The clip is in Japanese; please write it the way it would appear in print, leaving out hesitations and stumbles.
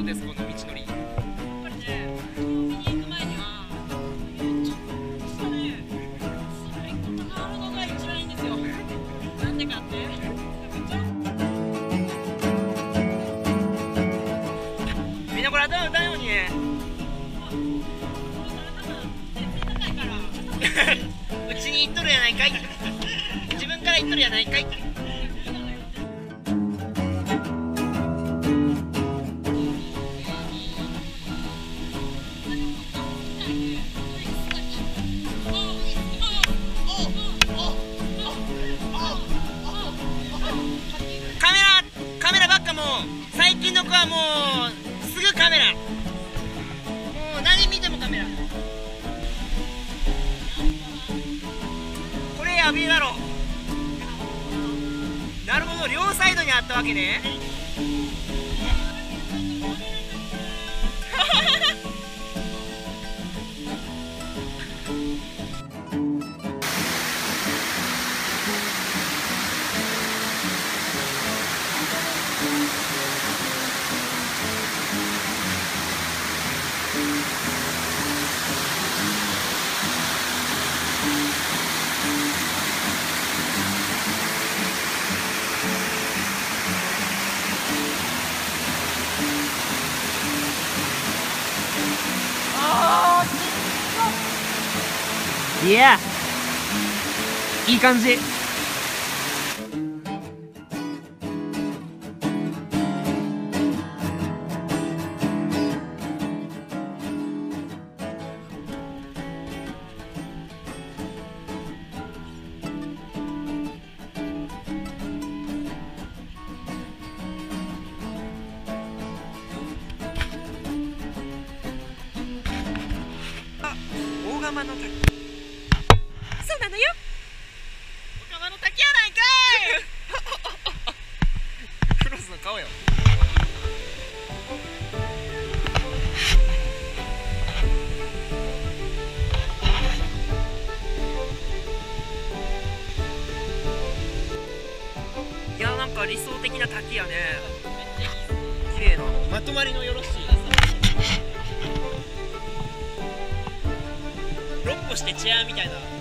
です、この道のり。 これね、見に行く前にはちょっとしたね、白いことがあるのが一番いいんですよ。なんでかってみんなこれ頭歌うようにね。うちに言っとるやないかい。自分から言っとるやないかい。カメラばっかもう最近の子はもうすぐカメラ。もう何見てもカメラ。これやべえだろ。なるほど、両サイドにあったわけね。いや、いい感じ。あ、大釜の滝。そうなのよ。お釜の滝やないかい。クロスの顔よ。いや、なんか理想的な滝やね。綺麗なまとまりのよろしい。6個してチェアみたいな。